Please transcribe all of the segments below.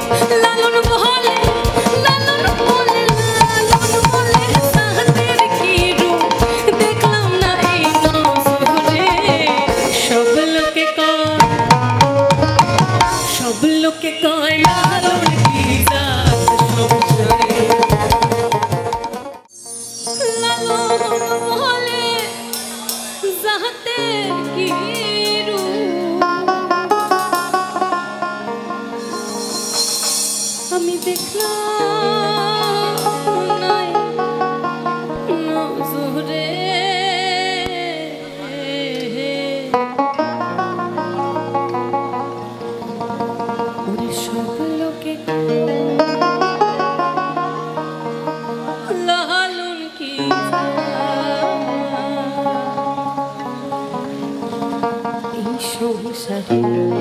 লালন বলে লালন বলে লালন বলে সাহাতের কি রূপ দেখলাম না এই নজরে সব লোকে কয় লালন কি জাত সংসারে লালন বলে সাহাতের কি রূপ আমি দেখলাম নাই নজরে ওরে সব লোকে লালন কি এই সংসারে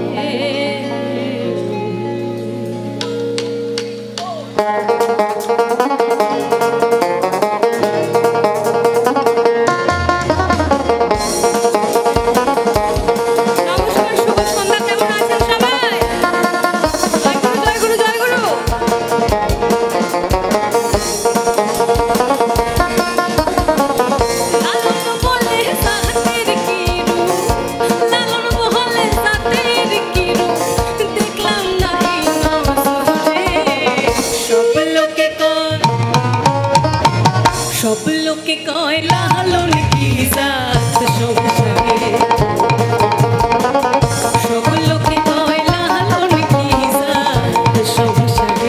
সব লোকে কয় লালন কি জাত সংসারে সব লোকে কয় লালন কি জাত সংসারে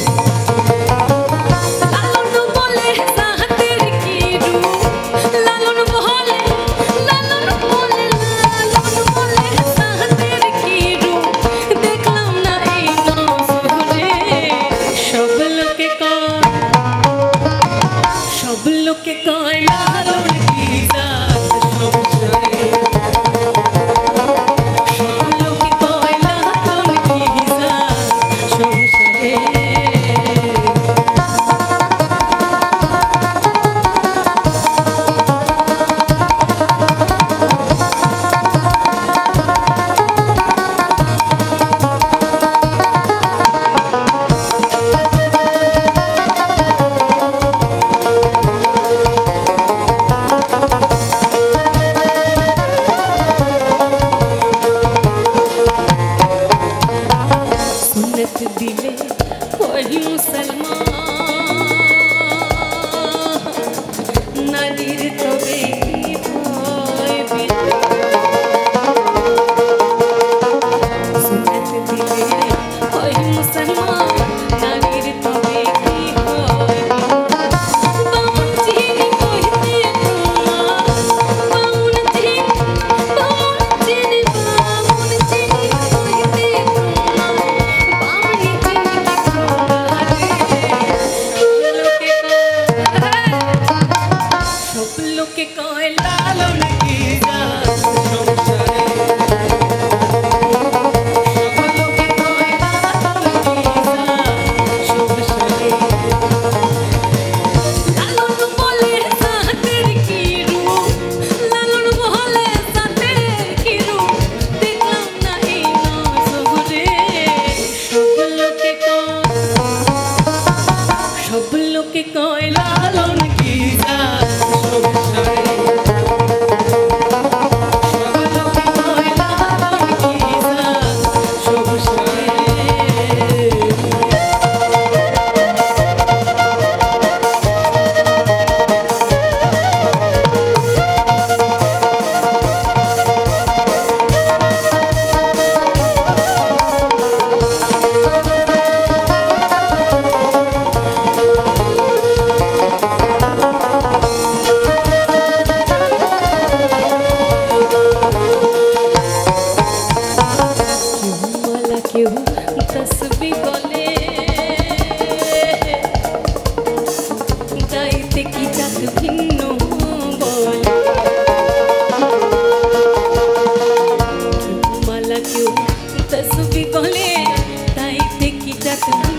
লালন বলে সাহাতের কি রূপ লালন বলে লালন বলে লালন বলে সাহাতের কি রূপ দেখলাম না এই নজরে সব লোকে কয় লালন কি জাত সংসারে সব লোকে কয় লালন কি জাত সংসারে दिले वही मुसलमान नारीर तबे सुन्नत दिले वही मुसलमान नारीर तबे लोके कय लालन की जात संसारे सब लोके कय लालन की जात संसारे लालन बोले साहातेर की रूप लालन बोले साहातेर की रूप देखलाम ना এই নজরে सब लोके कय लालन की जात तस्बी बोले गाइते की जात भिन्न बोले माला क्यों तस्बी बोले गाइते की जात